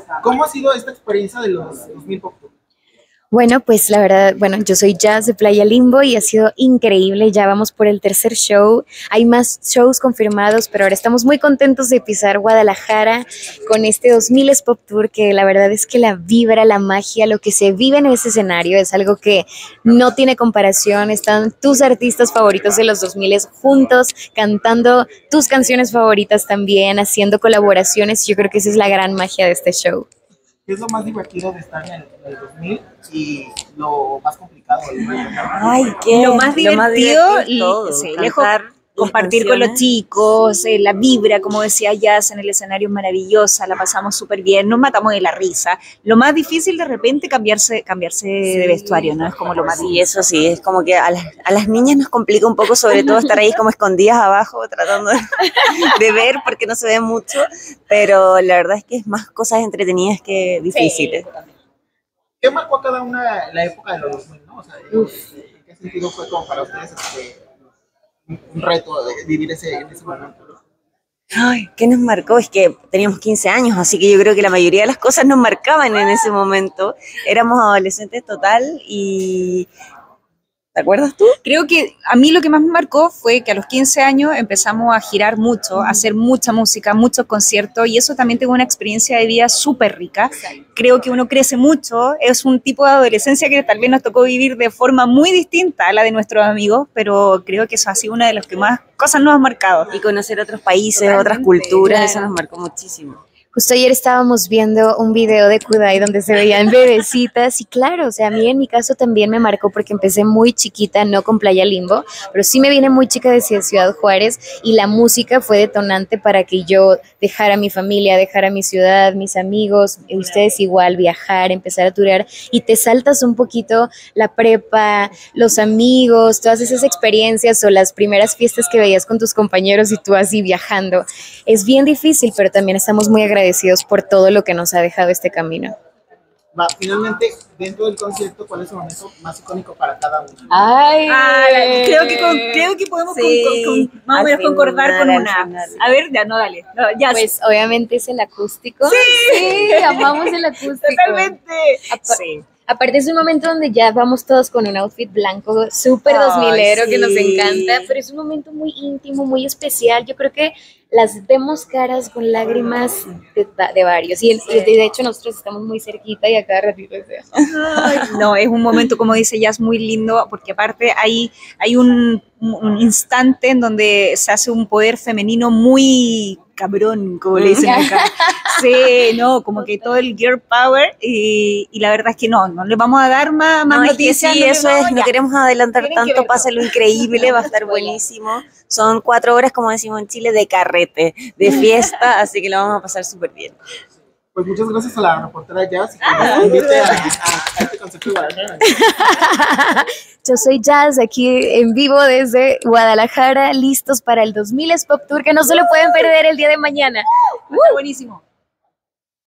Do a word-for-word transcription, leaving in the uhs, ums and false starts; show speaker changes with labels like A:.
A: ¿Cómo ha sido esta experiencia de los dos mil Pop Tour?
B: Bueno, pues la verdad, bueno, yo soy Jazz de Playa Limbo y ha sido increíble. Ya vamos por el tercer show. Hay más shows confirmados, pero ahora estamos muy contentos de pisar Guadalajara con este dos mil Pop Tour, que la verdad es que la vibra, la magia, lo que se vive en ese escenario es algo que no tiene comparación. Están tus artistas favoritos de los dos mil juntos, cantando tus canciones favoritas también, haciendo colaboraciones. Yo creo que esa es la gran magia de este show.
A: ¿Qué es lo más divertido de estar en el, en el dos mil y lo más complicado?
C: Ay, ¿qué?
D: Lo más divertido,
C: lo más divertido
D: todo, sí, lejos, compartir con los chicos, eh, la vibra, como decía Jazz, en el escenario es maravillosa, la pasamos súper bien, nos matamos de la risa. Lo más difícil de repente cambiarse, cambiarse sí. de vestuario, ¿no? Es como lo más
C: sí,
D: difícil.
C: Eso sí, es como que a las, a las niñas nos complica un poco, sobre todo estar ahí como escondidas abajo, tratando de, de ver porque no se ve mucho, pero la verdad es que es más cosas entretenidas que difíciles. Sí.
A: ¿Qué marcó a cada una la época de los dos mil, no? O sea, ¿en qué sentido fue como para ustedes este, un reto de vivir ese, en ese momento?
C: Ay, ¿qué nos marcó? Es que teníamos quince años, así que yo creo que la mayoría de las cosas nos marcaban en ese momento. Éramos adolescentes total y... ¿Te acuerdas tú?
D: Creo que a mí lo que más me marcó fue que a los quince años empezamos a girar mucho, a hacer mucha música, muchos conciertos, y eso también tengo una experiencia de vida súper rica. Creo que uno crece mucho, es un tipo de adolescencia que tal vez nos tocó vivir de forma muy distinta a la de nuestros amigos, pero creo que eso ha sido una de las que más cosas nos ha marcado.
C: Y conocer otros países, Totalmente, otras culturas, claro. Eso nos marcó muchísimo.
B: Justo ayer estábamos viendo un video de Kudai donde se veían bebecitas y claro, o sea, a mí en mi caso también me marcó porque empecé muy chiquita, no con Playa Limbo, pero sí me vine muy chica de Ciudad Juárez y la música fue detonante para que yo dejara mi familia, dejara mi ciudad, mis amigos, y ustedes igual, viajar, empezar a turear y te saltas un poquito la prepa, los amigos, todas esas experiencias o las primeras fiestas que veías con tus compañeros y tú así viajando. Es bien difícil, pero también estamos muy agradecidos agradecidos por todo lo que nos ha dejado este camino.
A: Va, finalmente, dentro del concierto, ¿cuál es el momento más icónico para cada uno?
D: Ay, Ay creo, que con, creo que podemos sí, con, con, más o menos concordar con una. A ver, ya no, dale. No, ya.
B: Pues obviamente es el acústico.
D: Sí,
B: sí amamos el acústico.
D: Totalmente.
B: Apa sí. Aparte es un momento donde ya vamos todos con un outfit blanco súper dos milero sí. que nos encanta, pero es un momento muy íntimo, muy especial. Yo creo que las vemos caras con lágrimas de, de varios. Y, el, sí. de hecho nosotros estamos muy cerquita y a cada ratito es
D: Ay, no, es un momento, como dice Jazz, muy lindo, porque aparte hay, hay un, un instante en donde se hace un poder femenino muy cabrón, como le dicen acá. Sí, no, como que todo el girl power y, y la verdad es que no, no le vamos a dar más, más
C: no,
D: noticias.
C: Sí,
D: no
C: eso es, no queremos adelantar tanto, pase lo increíble, va a estar buenísimo. Son cuatro horas, como decimos en Chile, de carrete, de fiesta, así que lo vamos a pasar súper bien.
A: Pues muchas gracias a la reportera Jazz y que nos invite a, a, a este concierto de Guadalajara.
B: Yo soy Jazz, aquí en vivo desde Guadalajara, listos para el dos mil Pop Tour, que no se lo pueden perder el día de mañana.
D: Está buenísimo.